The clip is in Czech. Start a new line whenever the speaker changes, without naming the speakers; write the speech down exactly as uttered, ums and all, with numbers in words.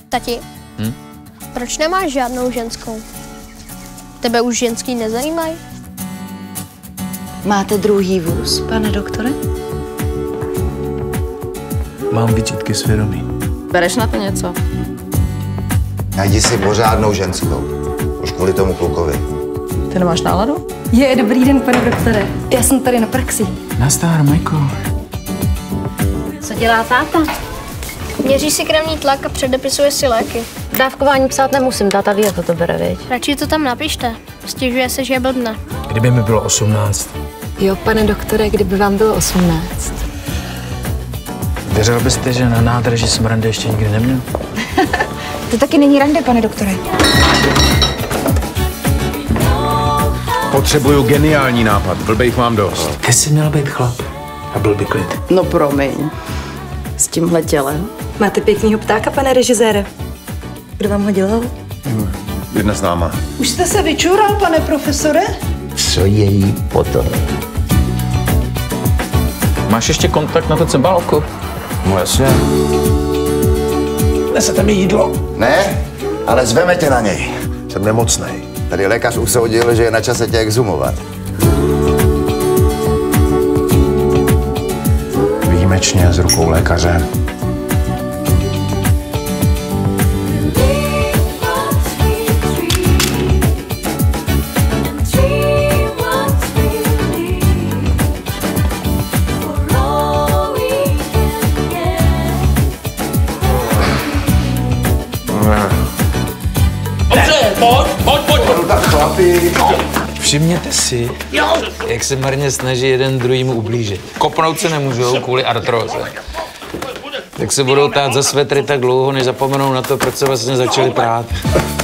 Tati,
hm?
proč nemáš žádnou ženskou? Tebe už ženský nezajímají?
Máte druhý vůz, pane doktore?
Mám výčitky svědomí.
Bereš na to něco?
Najdi si pořádnou ženskou. Už kvůli tomu klukovi.
Ty nemáš náladu? Je, dobrý den, pane doktore. Já jsem tady na praxi.
Nazdar, Majko.
Co dělá táta?
Měří si krevní tlak a předepisuje si léky.
Dávkování psát nemusím, táta ví, jak to bere, viď?
Radši to tam napište. Stěžuje se, že je blbne.
Kdyby mi bylo osmnáct.
Jo, pane doktore, kdyby vám bylo osmnáct.
Věřil byste, že na nádraží jsem rande ještě nikdy neměl?
To taky není rande, pane doktore.
Potřebuju geniální nápad, blbejch mám dost.
Ty jsi měl být chlap a byl by klid.
No promiň. S tímhle tělem. Máte pěknýho ptáka, pane režisére. Kdo vám ho dělal?
Jedna s náma.
Už jste se vyčural, pane profesore?
Co je jí potom?
Máš ještě kontakt na to cebálku?
No jasně.
Nesete mi jídlo.
Ne, ale zveme tě na něj.
Jsem nemocnej.
Tady lékař usoudil, že je na čase tě exhumovat.
Výjimečně s rukou lékaře.
Všimněte si, jak se marně snaží jeden druhýmu ublížit. Kopnout se nemůžou kvůli artróze. Tak se budou tát za svetry tak dlouho, než zapomenou na to, proč se vlastně začali prát.